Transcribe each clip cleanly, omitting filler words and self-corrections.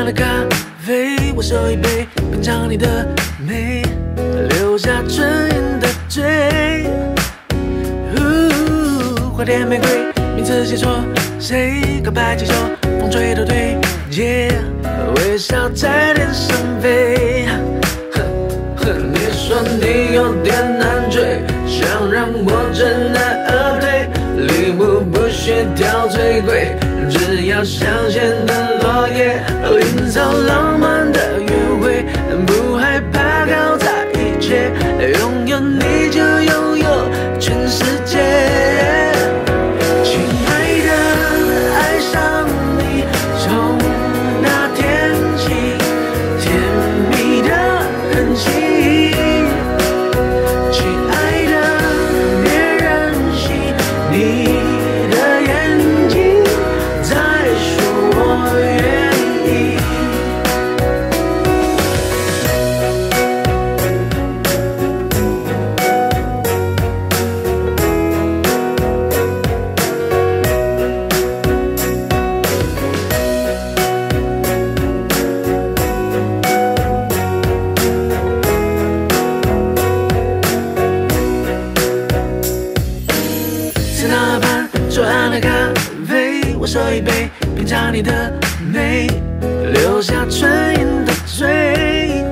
岸的咖啡，我手一杯，品尝你的美，留下唇印的嘴。花店玫瑰，名字写错，谁告白气球，风吹都对街，微笑在天上飞。你说你有点难追，想让我知难而退，礼物不需挑最贵，只要香榭的落叶，营造浪漫的约会，不害怕搞砸一切，拥有你就拥有全世界。亲爱的，爱上你，从那天起，甜蜜的痕迹。我手一杯，品尝你的美，留下唇印的嘴。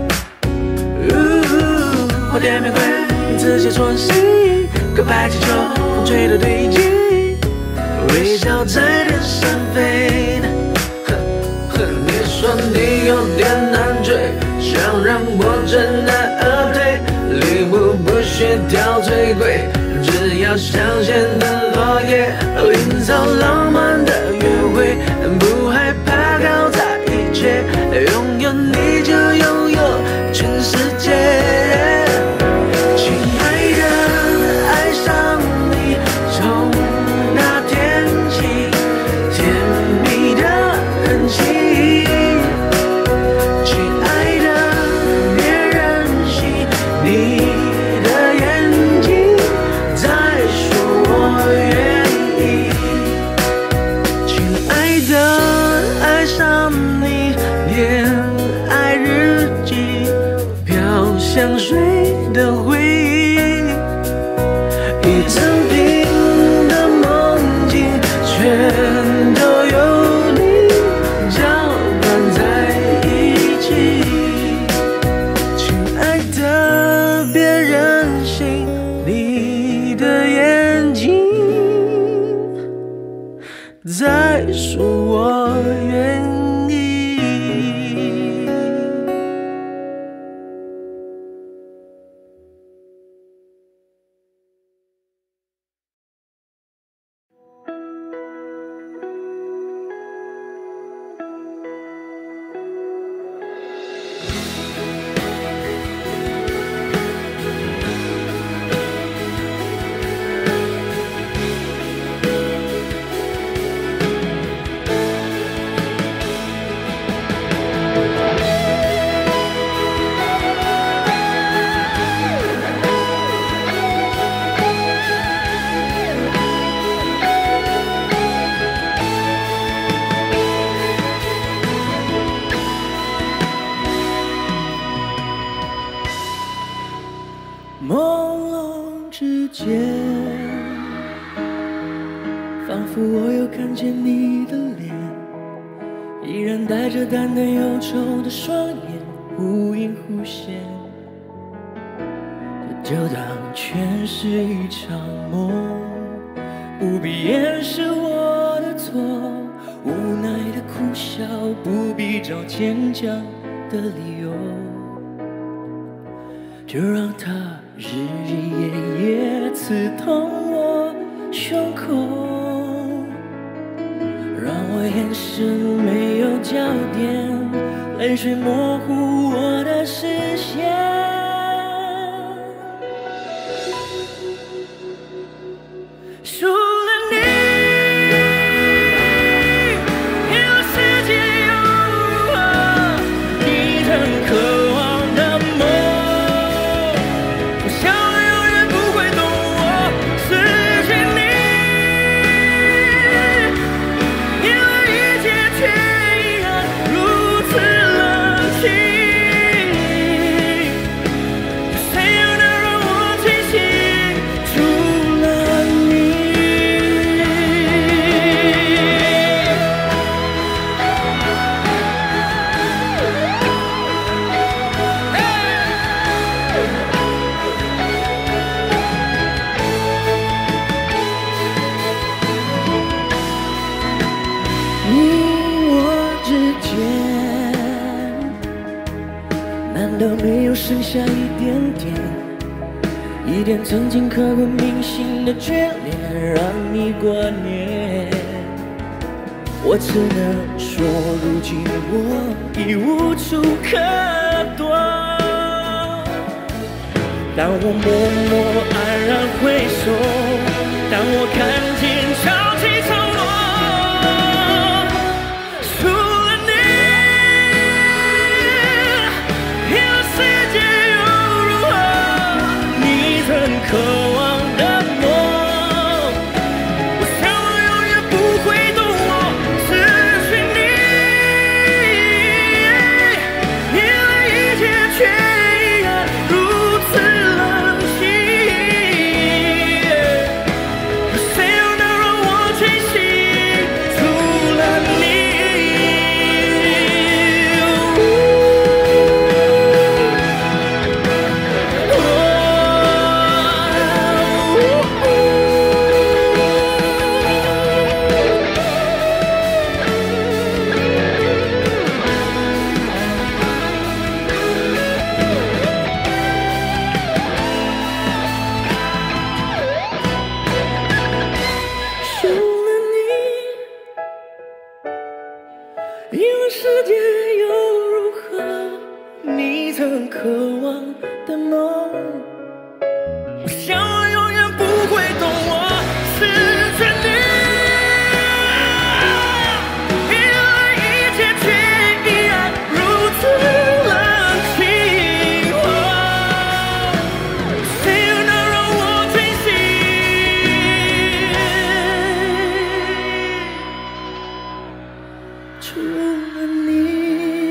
花店玫瑰，名字写错谁？告白气球，风吹的对街，微笑在天上飞。你说你有点难追，想让我知难而退，礼物不需挑最贵，只要香榭的落叶，营造浪漫的约会，不害怕搞砸一切，拥有你就拥有全世界。亲爱的，爱上你，从那天起，甜蜜的痕迹。亲爱的，别任性，你的眼睛在说我愿意。亲爱的，爱上你，恋爱日记，飘香水的回忆，一整瓶的梦境，全都有你搅拌在一起。亲爱的，别任性，你的眼睛在说我愿意。 朦胧之间，仿佛我又看见你的脸，依然带着淡淡忧愁的双眼，忽隐忽现。这就当全是一场梦，不必掩饰我的错，无奈的苦笑，不必找坚强的理由，就让它日日夜夜刺痛我胸口，让我眼神没有焦点，泪水模糊我的视线。除了你，别的世界又如何？你曾渴望的梦，我想永远不会懂我失去你，因为一切却依然如此。 难道没有剩下一点点，一点曾经刻骨铭心的眷恋，让你挂念？我只能说，如今我已无处可躲。当我默默黯然回首，当我看见潮起潮落，除了你，别的世界又如何？你曾渴望的梦，我想我永远不会懂我失去你，因为一切却依然如此冷清。谁又能让我清醒？除了你。除了你，因为世界又如何？你曾渴望的梦，我想我永远不会懂我失去你，因为一切却依然如此冷清。谁又能让我清醒？除了你。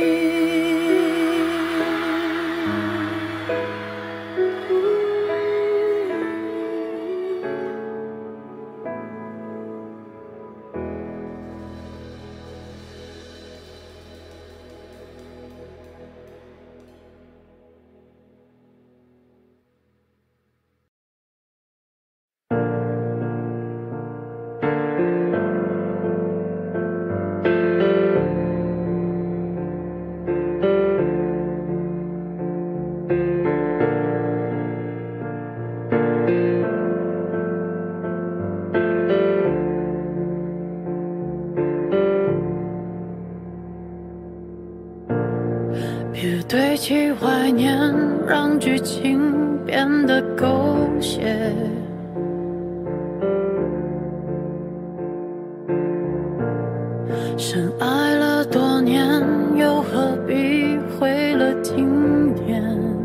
别堆砌怀念，让剧情变得狗血。深爱了多年，又何必毁了经典？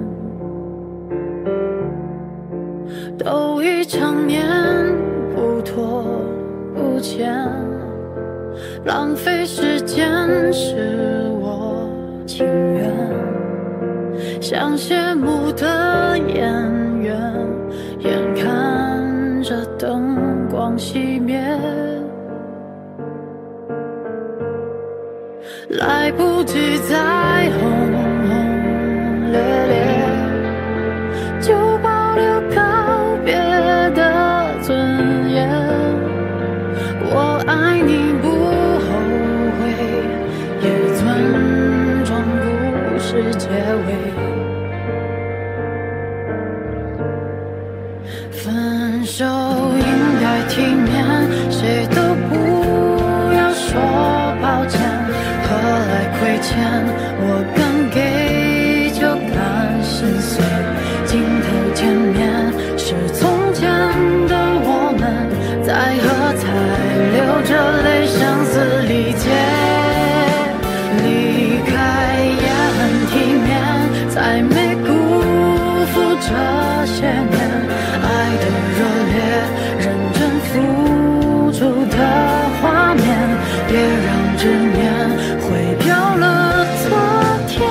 都已成年，不拖不欠，浪费时间是我情愿。像谢幕的演员，眼看着灯光熄灭，来不及再轰轰烈烈，就保留告别的尊严。我爱你不后悔，也尊重故事结尾。分手应该体面，谁都不要说抱歉。何来亏欠？我敢给就敢心碎。镜头前面是从前的我们，在喝彩，流着泪，相思理解。离开也很体面，才没辜负这些年。爱的热烈，认真付出的画面，别让执念毁掉了昨天。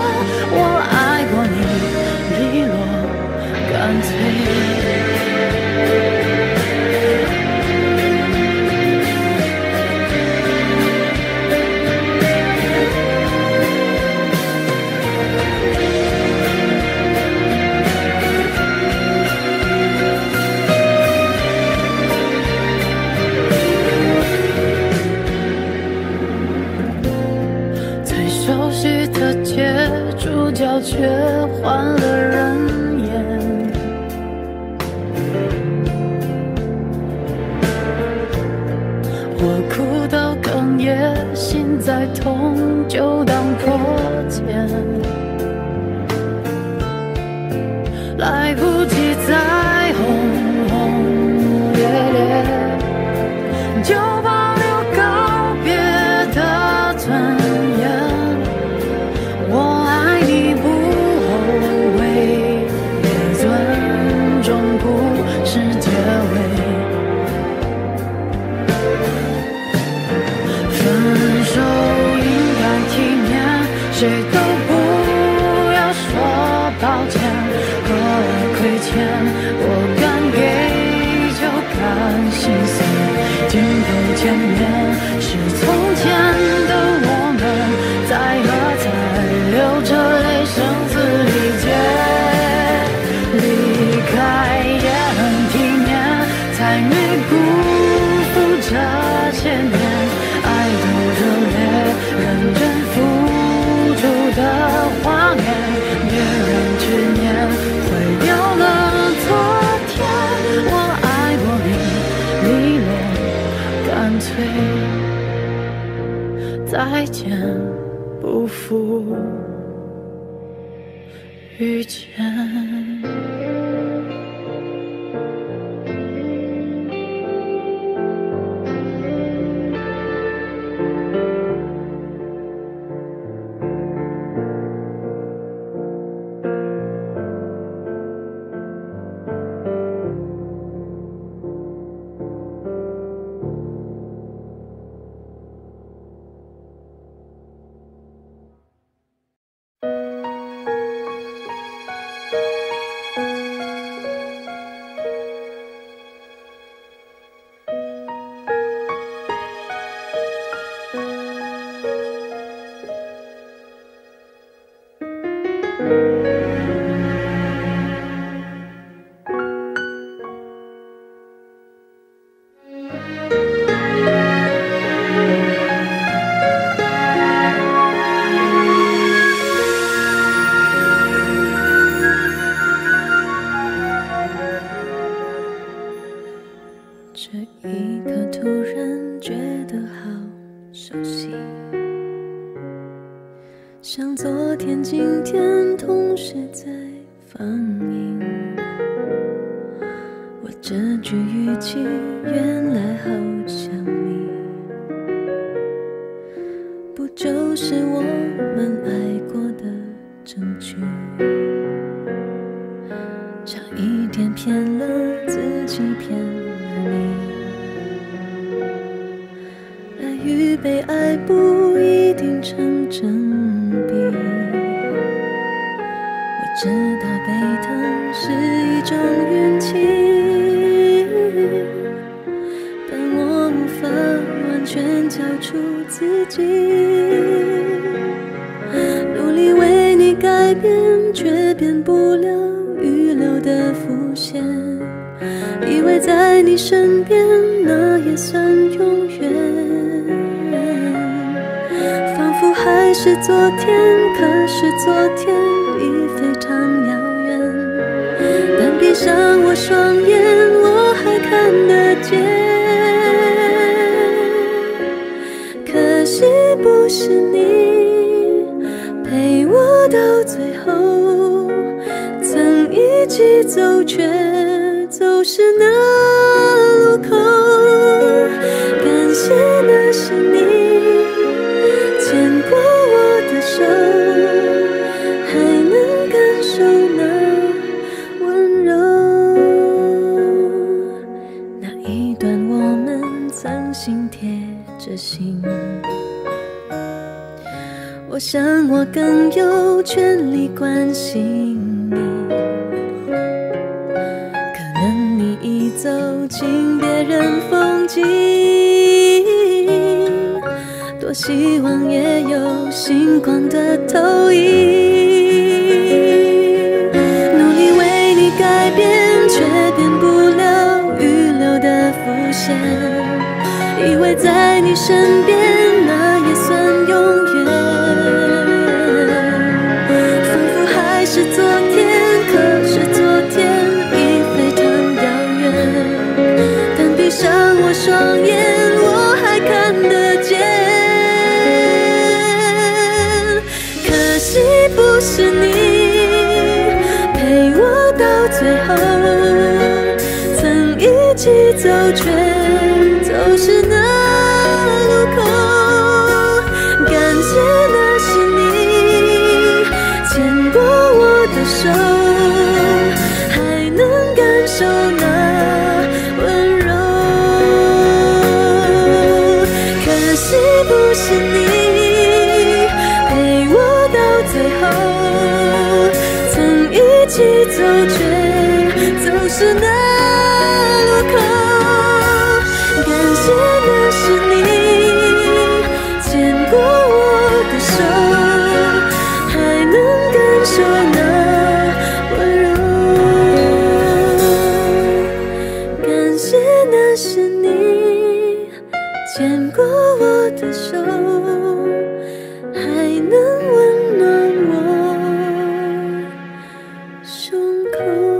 界，主角却换了人演。我哭到哽咽，心再痛就当破茧，来不及再轰轰烈烈，就保留告别的尊严。我爱你不后悔，也尊重不是结尾。分手应该体面，谁都不要说抱歉。若爱亏欠，我敢给就敢心碎。镜头前面是从前的我们，在何才流着泪声嘶力竭。离开也很体面，才没辜负这些年。爱多热烈，认真付出的画面，别让执念毁掉了昨天。我爱过你，利落干脆，再见不负遇见。 像昨天今天同时在放映，我这句语气原来好像你，不就是我们爱过的证据？差一点骗了自己，骗了你，爱与被爱不一定成正比，我知道被疼是一种运气，但我无法完全交出自己，努力为你改变，却变不了预留的伏线，以为在你身边那也算永远，还是昨天，可是昨天已非常遥远，但闭上我双眼，我还看得见。可惜不是你陪我到最后，曾一起走，却走失那路口。感谢那是你牵过我的手，还能感受那温柔，那一段我们曾心贴着心，我想我更有权利关心你，可能你已走进别人风景，多希望也有星光的投影，努力为你改变，却变不了预留的伏线，以为在你身边那也算永远， 惜不是你陪我到最后，曾一起走却走失那路口。感谢那是你牵过我的手，还能感受那温柔。可惜不是你陪我到最后，曾一起走却走失那路口。感谢那是你牵过我的手，还能感受那温柔。感谢那是你牵过我的手，还能温暖我胸口。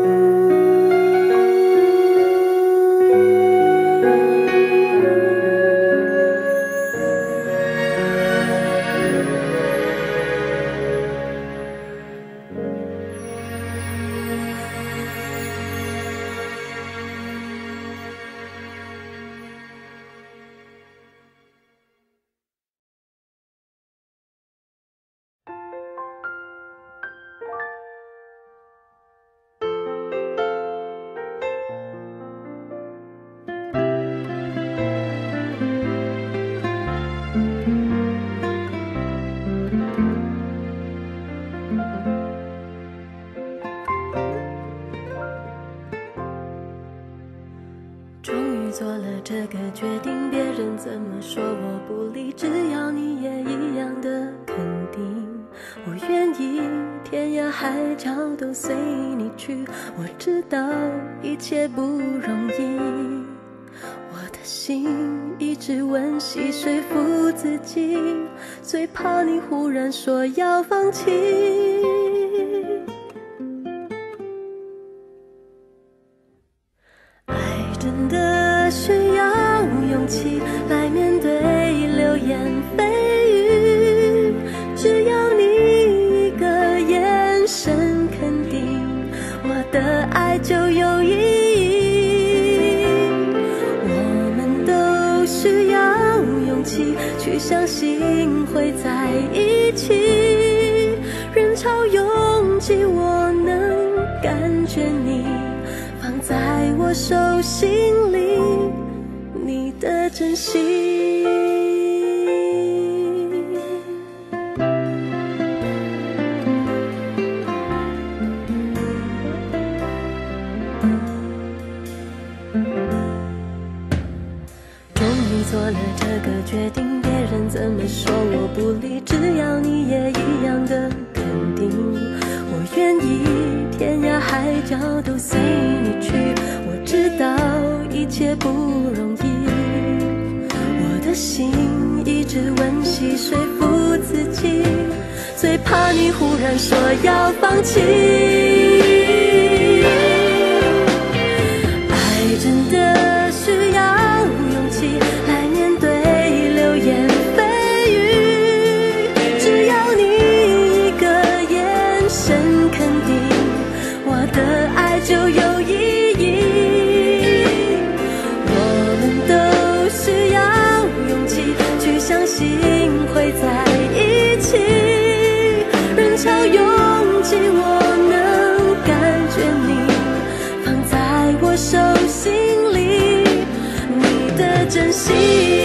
做了这个决定，别人怎么说我不理，只要你也一样的肯定。我愿意天涯海角都随你去，我知道一切不容易。我的心一直温习说服自己，最怕你忽然说要放弃。爱真的需要勇气来面对流言蜚语，只要你一个眼神肯定，我的爱就有意义。我们都需要勇气去相信会在一起，人潮拥挤我能感觉你放在我手心里，你的真心。终于做了这个决定，别人怎么说我不理，只要你也一样的肯定。我愿意天涯海角都随你去，我知道一切不容易。我的心一直温习说服自己，最怕你忽然说要放弃。爱真的需要勇气来面对流言蜚语，只要你一个眼神肯定，我的爱就有意义。我们都需要勇气去相信会在一起，人潮拥挤我能感觉你放在我手心里，你的真心。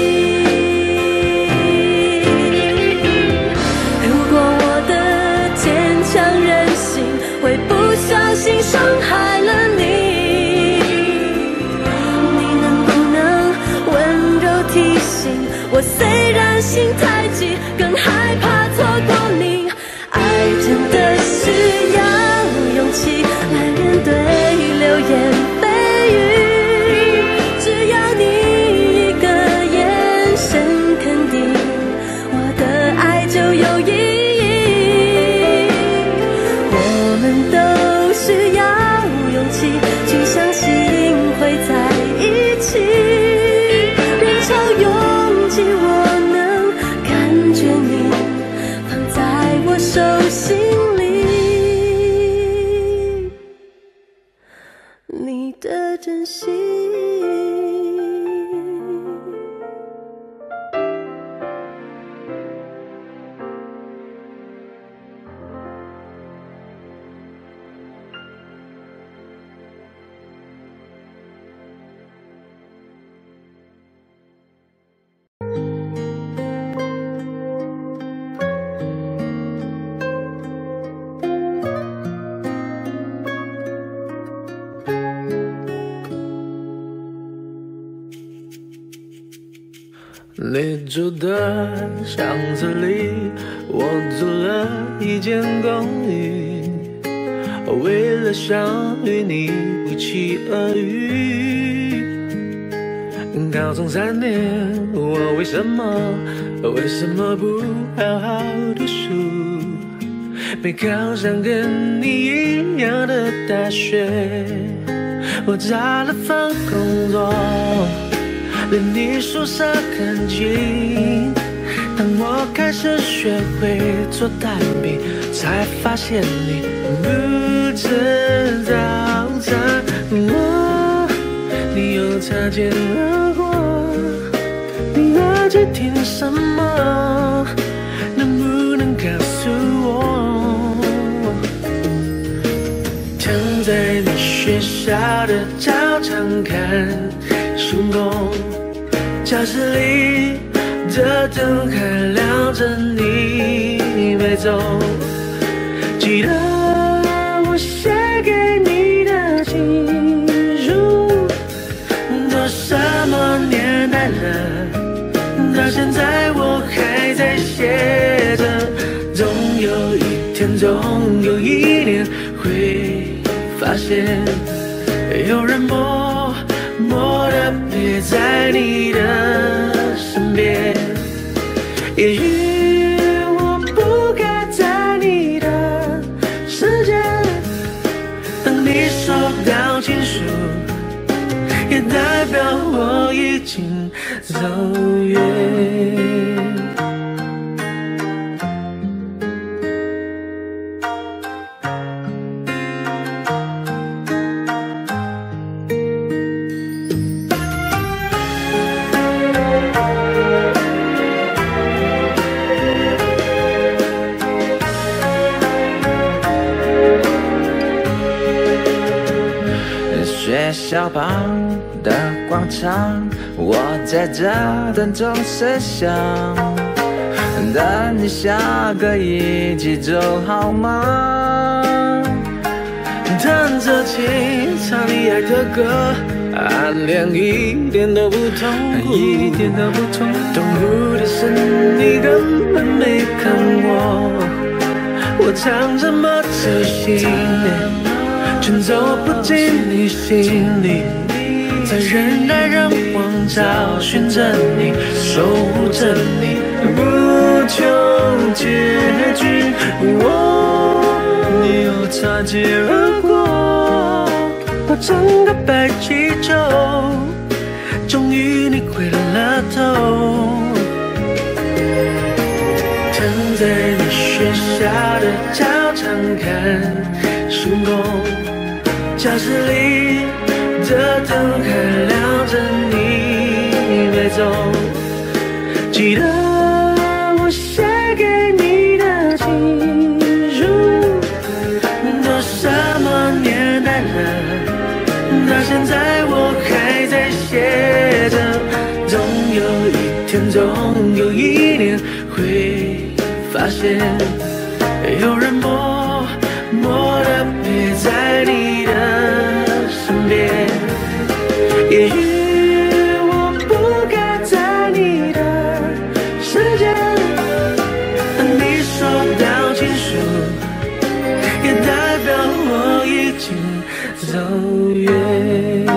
如果我的坚强任性会不小心伤害了你，你能不能温柔提醒我，虽然心太急，更害怕错过你。爱真的需要勇气来面对流言蜚语，只要你一个眼神肯定，我的爱就有意义。我们都需要勇气去相信会在一起，人潮拥挤我能感觉你放在我手心里你的真心。 你住的巷子里，我租了一间公寓，为了想与你不期而遇。高中3年，我为什么不好好读书？没考上跟你一样的大学，我找了份工作，离你宿舍很近。当我开始学会做蛋饼，才发现你不吃早餐。你又擦肩而过，你耳机听什么？能不能告诉我？躺在你学校的操场看星空，教室里的灯还亮着，你没走。记得我写给你的情书，都什么年代了，到现在我还在写着。总有一天，总有一年会发现，有人默默地陪在你的身边。也许我不该在你的世界，当你收到情书，也代表我已经走远。 学校旁的广场，我在这等钟声响，等你下课一起走好吗？ 弹着琴，唱你爱的歌，暗恋一点都不痛苦，一点都不痛苦。痛苦的是你根本没看我唱这么走心，全走不进你心里，在人来人往找寻着你，守护着你，不求结局。你又擦肩而过，我整个白气球，终于你回了头。躺在你学校的操场看星空，教室里的灯还亮着，你没走。记得我写给你的情书，都什么年代了，到现在我还在写着。总有一天，总有一年会发现，有人默默地陪在你的身边。也许我不该在你的世界，当你收到情书，也代表我已经走远。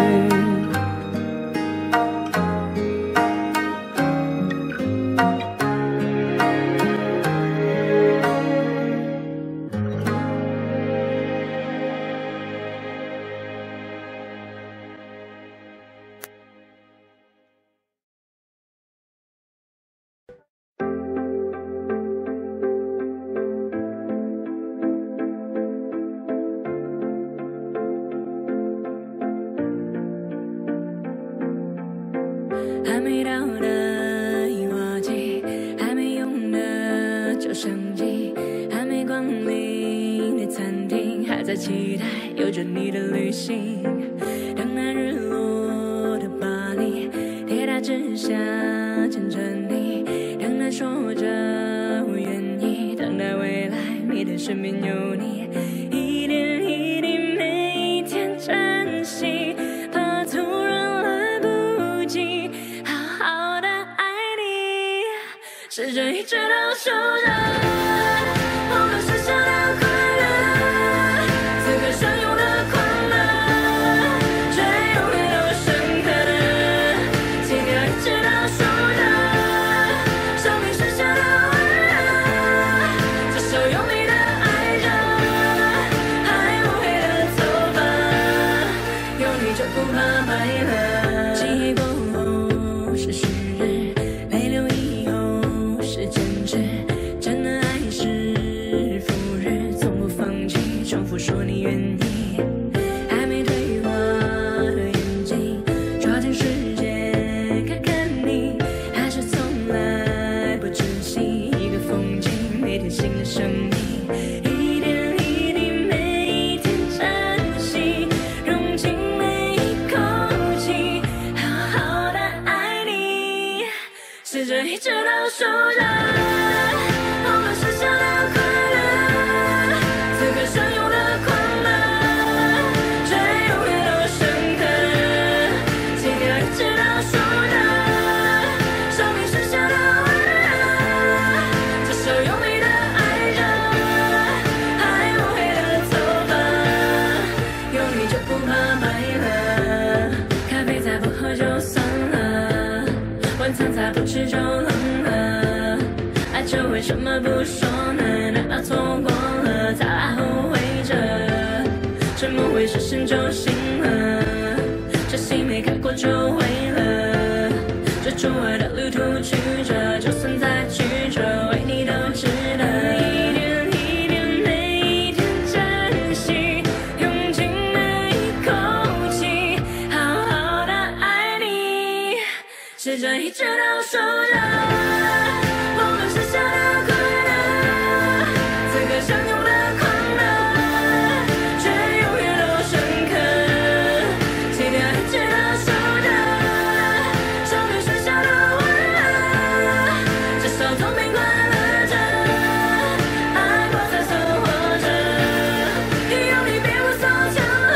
芳龄的餐厅，还在期待有着你的旅行。等那日落的巴黎，铁塔之下牵着你，等那说着我愿意，等待未来你的身边有你，一点一滴每一天珍惜，怕突然来不及好好的爱你，试着一直都守着我们剩下的快乐，此刻相拥的快乐，却永远都深刻的期待一直都守着生命剩下的温热，这首有你的爱着，还不黑的头发，有你就不怕白了。记忆过后是虚日，泪流以后是坚持，真的爱是赴日，从不放弃，重复说你愿意，还没退化的眼睛，抓紧时间看看你，还是从来不珍惜一个风景，每天新的生命，一点一滴每一天珍惜，融进每一口气，好好的爱你，试着一直都守着我们剩下的快乐，此刻相拥的快乐，却永远都深刻的期待一直都守着生命剩下的温热，这首有你的爱着，还不黑的头发，有你就不怕白了，咖啡再不喝就算了，晚餐再不吃就冷了，爱着为什么不说呢？难道错过了才来后悔着？沉默会实现就行了，这戏没看过就毁了，这出爱的旅途曲折，就算再曲折，为你都值得。一点一点每一天珍惜，用尽每一口气，好好的爱你，试着一直都守着我们剩下的快乐，此刻相拥的快乐，却永远都深刻，期待一直都守着生命剩下的温热，至少痛并快乐着，爱过才算活着，有你别无所求了，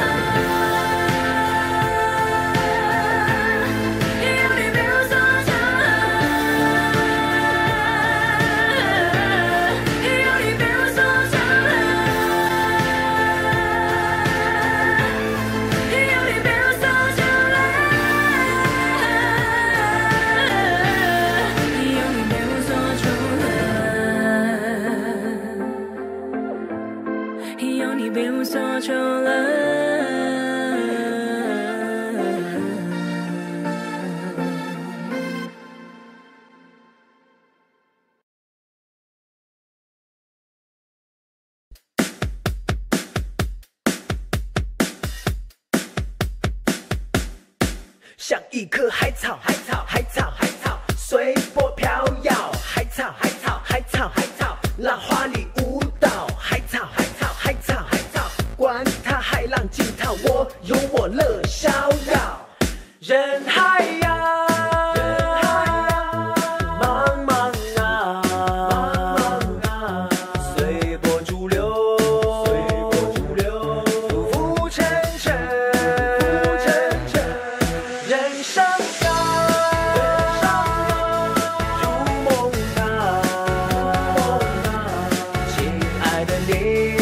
有你别无所求了，有你别无所求了，有你别无所求了，有你别无所求了，有你别无所求了。 像一棵海草，海草，海草，海草，随波飘摇。海草，海草，海草，海草，浪花里舞蹈。海草，海草，海草，海草，管它海浪惊涛，我有我乐逍遥。人海呀，茫茫啊，随波逐流，浮沉沉。人生啊，如梦啊，亲爱的你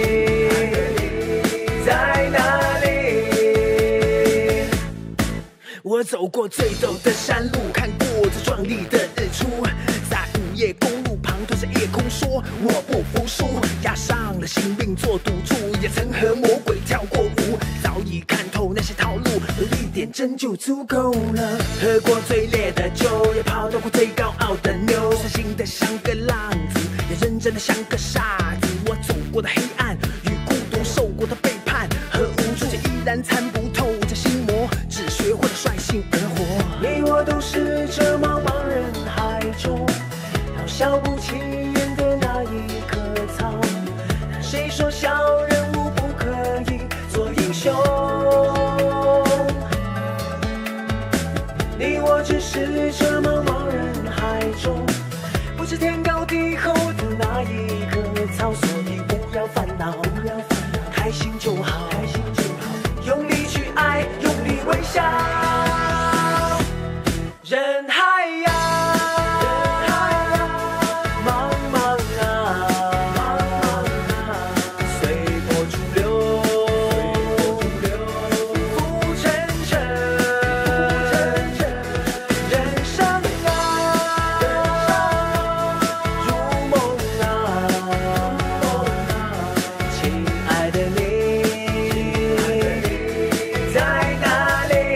在哪里？我走过最陡的山路，看过最壮丽的日出，在午夜公路旁对着夜空说我不服输，押上了性命做赌注，也曾和魔鬼跳过舞，早已看透那些套路，有一点真就足够了。喝过最烈的酒，也泡到过最高傲的妞，伤心的像个浪子，也认真的像个傻子。我走过的黑暗与孤独，受过的背叛和无助，却依然参不透这心魔，只学会了率性而活。你我都是这茫茫人海中，渺小不起眼的那一棵草。 说小人物不可以做英雄？你我只是这茫茫人海中，不知天高地厚的那一棵草，所以不要烦恼，开心就好，用力去爱，用力微笑。人海呀，茫茫啊，随波逐流，浮沉沉，人生啊，如梦啊，亲爱的你在哪里？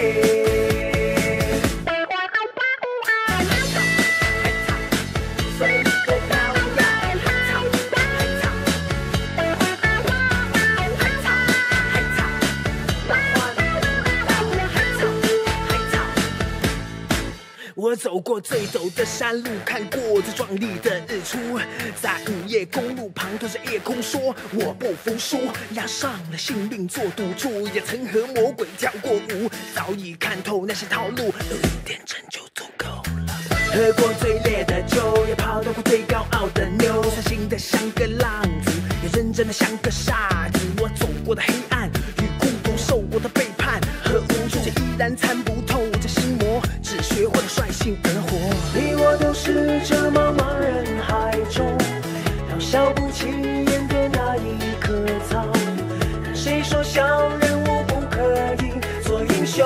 我走过最陡的山路，看过最壮丽的日出，在午夜公路旁对着夜空说我不服输，押上了性命做赌注，也曾和魔鬼跳过舞，早已看透那些套路，有一点真就足够了。喝过最烈的酒，也泡到过最高傲的妞，伤心的像个浪子，也认真的像个傻子。我走过的黑暗与孤独，受过的背叛和无助，却依然参不透这心魔，只学会了率性而活。 你我都是这茫茫人海中渺小不起眼的那一棵草，谁说小人物不可以做英雄？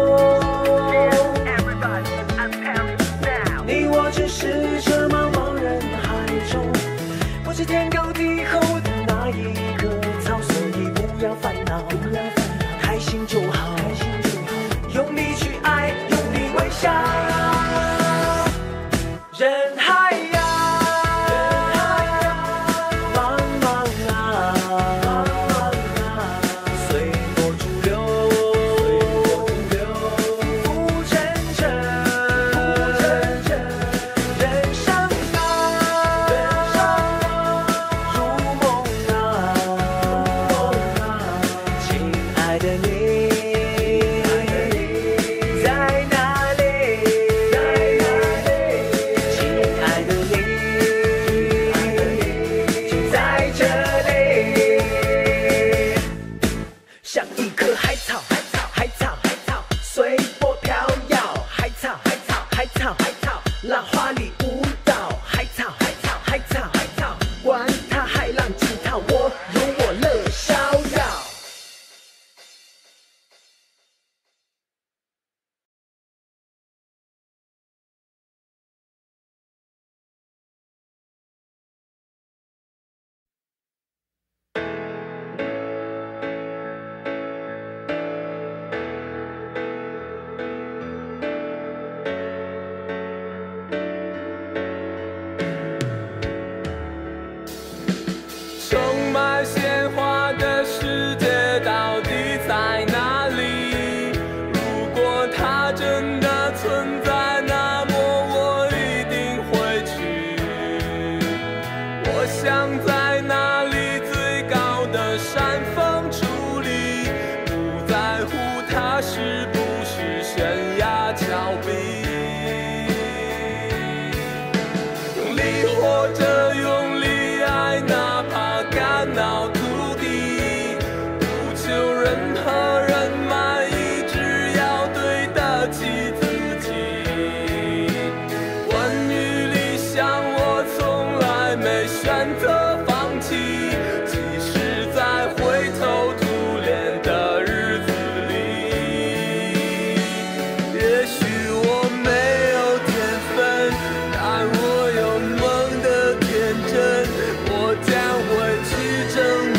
你我只是这茫茫人海中不知天高地厚的那一棵草，所以不要烦恼，开心就好，用力去爱，用力微笑。人海呀，茫茫啊，随波逐流，浮沉沉，人生啊，如梦啊，亲爱的你在哪里？亲爱的你就在这里， 像一棵海草，随波飘摇，海草，浪花里舞蹈，海草，管它海浪惊涛，我有我乐逍遥。 充满鲜花的世界到底在哪里？如果它真的存在，那么我一定会去。我想在那里最高的山峰矗立，不在乎它是不是悬崖峭壁。用力活着，用力爱，哪怕肝脑涂地，不求任何人满意，只要对得起自己。关于理想，我从来没选择放弃，即使在灰头土脸的日子里。也许我没有天分，但我有梦的天真，我将会去争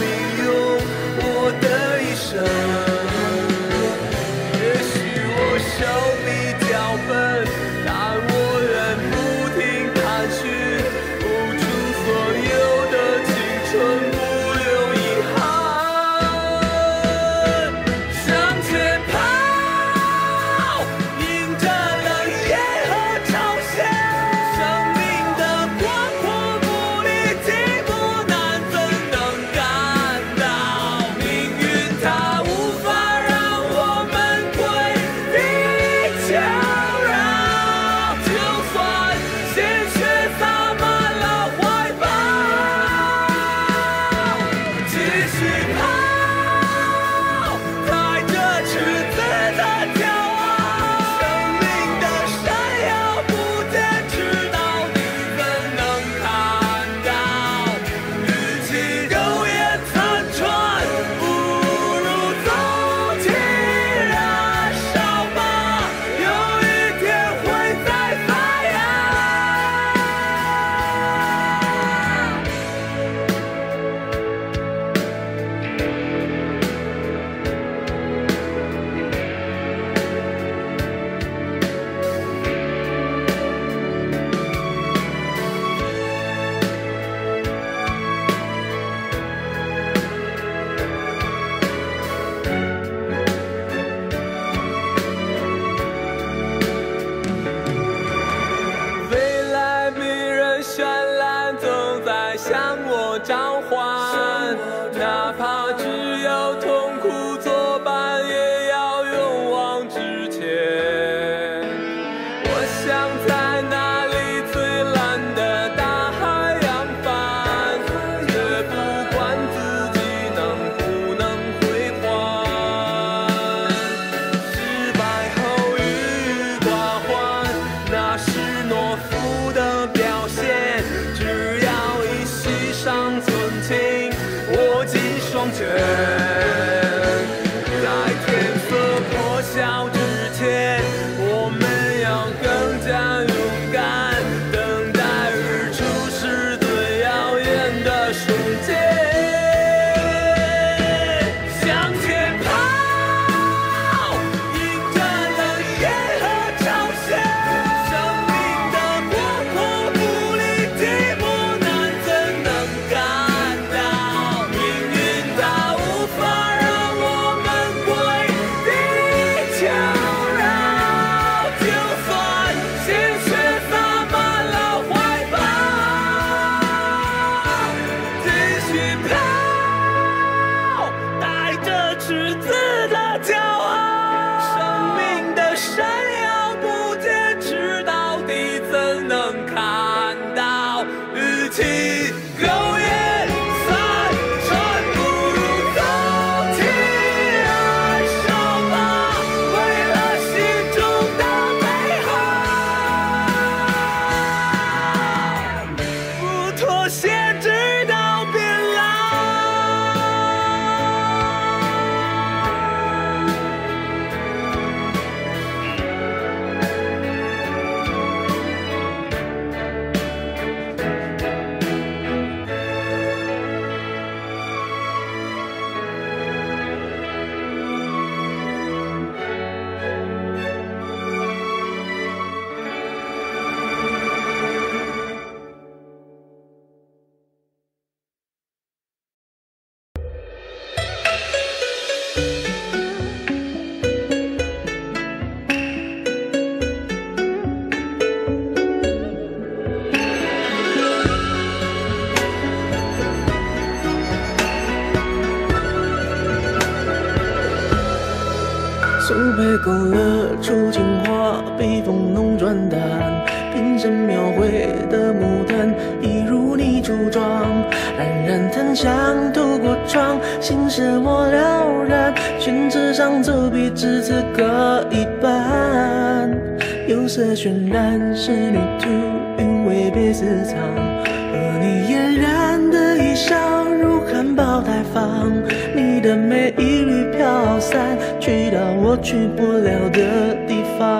苏培勾勒出情话，笔锋浓转淡，平生描绘的牡丹，一如你初妆。冉冉檀香透过窗，心事我了然。宣纸上走笔，至此各一半。有色渲染是旅途，韵味被私藏。和你嫣然的一笑，如含苞待放。你的美一缕飘散，去到我去不了的地方。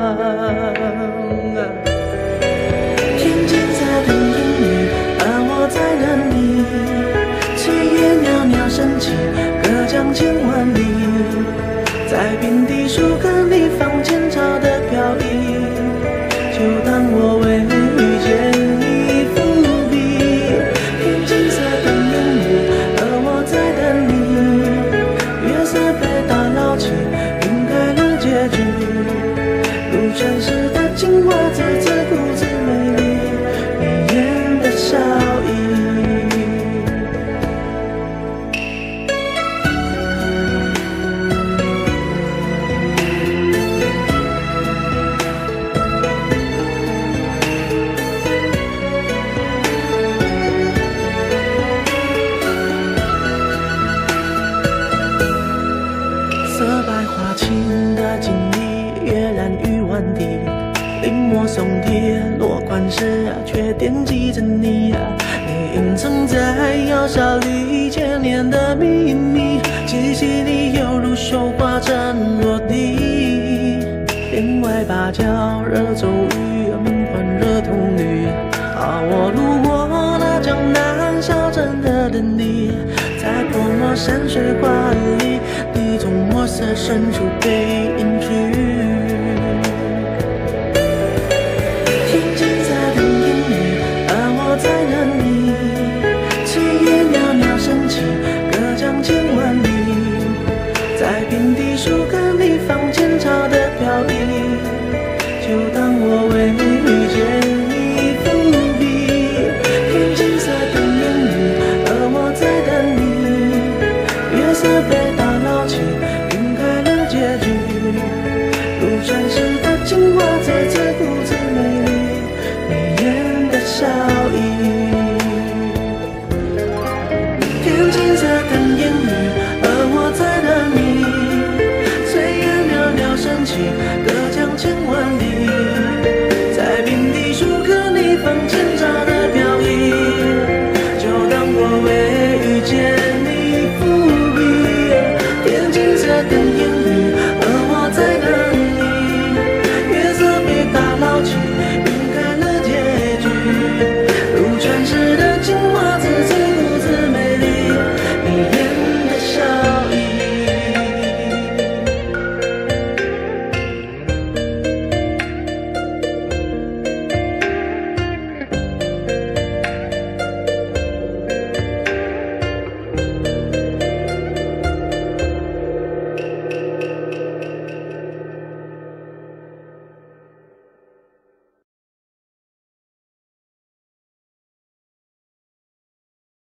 天际在等你，而我在等你。炊烟袅袅升起，隔江千万里。在平地树根里放前朝的飘逸，就当我为遇见你伏笔。天际在等你，而我在等你。月色被打捞起，晕开了结局。如传世的情话，字字故字美丽，你眼的笑意。 我送铁落款时却惦记着你你隐藏在窑烧里千年的秘密，气息里犹如绣花针落地，帘外芭蕉惹骤雨，门环惹铜绿。我路过那江南小镇的等你，在泼墨山水画里，你从墨色深处被隐去。听金色的烟雨，而我在等你。炊烟袅袅升起，隔江千万里，在平地树根里放前朝的飘逸，就当我为你遇见。被打捞起，晕开了结局。如传世的情话，再次如此美丽，你眼的笑意。天青色的烟